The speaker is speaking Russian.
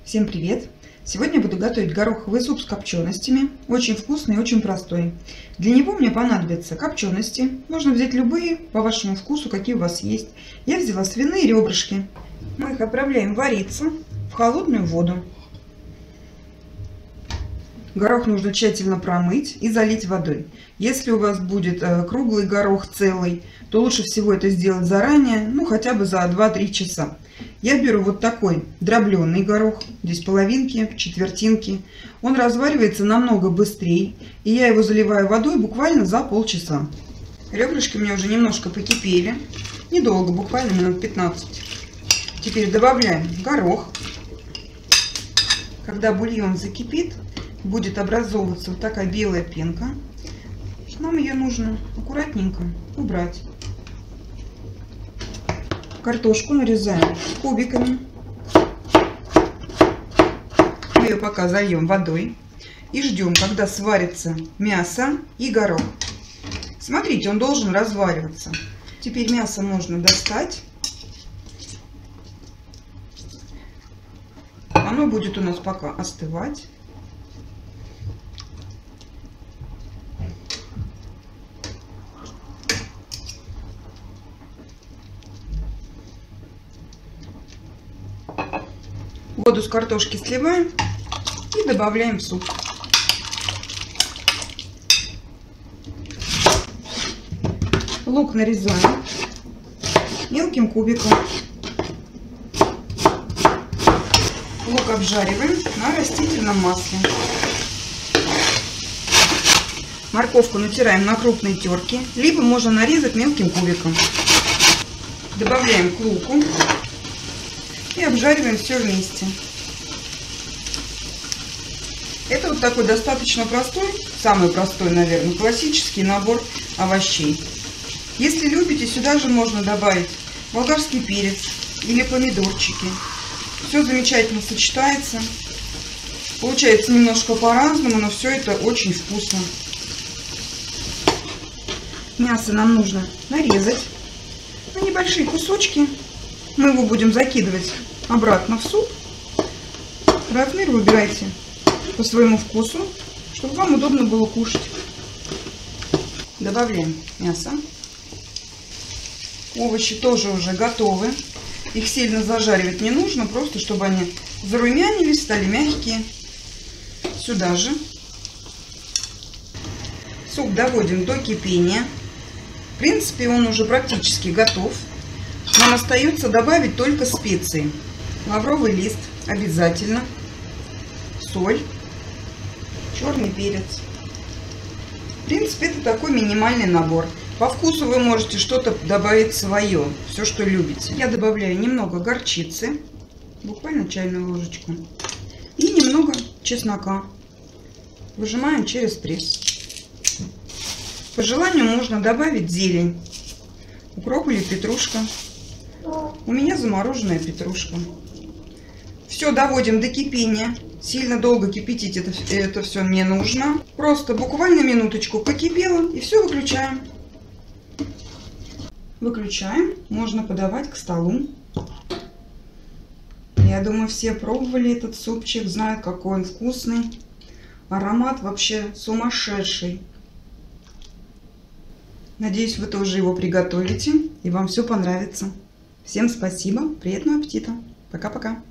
Всем привет! Сегодня буду готовить гороховый суп с копченостями. Очень вкусный и очень простой. Для него мне понадобятся копчености. Можно взять любые, по вашему вкусу, какие у вас есть. Я взяла свиные ребрышки. Мы их отправляем вариться в холодную воду. Горох нужно тщательно промыть и залить водой. Если у вас будет круглый горох целый, то лучше всего это сделать заранее, хотя бы за 2-3 часа. Я беру вот такой дробленый горох, здесь половинки, четвертинки. Он разваривается намного быстрее, и я его заливаю водой буквально за полчаса. Ребрышки у меня уже немножко покипели, недолго, буквально минут 15. Теперь добавляем горох. Когда бульон закипит, будет образовываться вот такая белая пенка. Нам ее нужно аккуратненько убрать. Картошку нарезаем кубиками. Мы ее пока зальем водой и ждем, когда сварится мясо и горох. Смотрите, он должен развариваться. Теперь мясо можно достать. Оно будет у нас пока остывать. Воду с картошки сливаем и добавляем в суп. Лук нарезаем мелким кубиком. Лук обжариваем на растительном масле. Морковку натираем на крупной терке, либо можно нарезать мелким кубиком. Добавляем к луку и обжариваем все вместе. Это вот такой достаточно простой, самый простой, наверное, классический набор овощей. Если любите, сюда же можно добавить болгарский перец или помидорчики. Все замечательно сочетается. Получается немножко по-разному, но все это очень вкусно. Мясо нам нужно нарезать на небольшие кусочки. Мы его будем закидывать обратно в суп. Размер выбирайте по своему вкусу, чтобы вам удобно было кушать. Добавляем мясо. Овощи тоже уже готовы. Их сильно зажаривать не нужно, просто чтобы они зарумянились, стали мягкие. Сюда же. Суп доводим до кипения. В принципе, он уже практически готов. Нам остается добавить только специи. Лавровый лист обязательно, соль, черный перец. В принципе, это такой минимальный набор. По вкусу вы можете что-то добавить свое, все, что любите. Я добавляю немного горчицы, буквально чайную ложечку, и немного чеснока. Выжимаем через пресс. По желанию можно добавить зелень, укроп или петрушка. У меня замороженная петрушка. Все доводим до кипения. Сильно долго кипятить это все не нужно. Просто буквально минуточку покипело, и все выключаем. Выключаем. Можно подавать к столу. Я думаю, все пробовали этот супчик, знают, какой он вкусный. Аромат вообще сумасшедший. Надеюсь, вы тоже его приготовите, и вам все понравится. Всем спасибо, приятного аппетита. Пока-пока.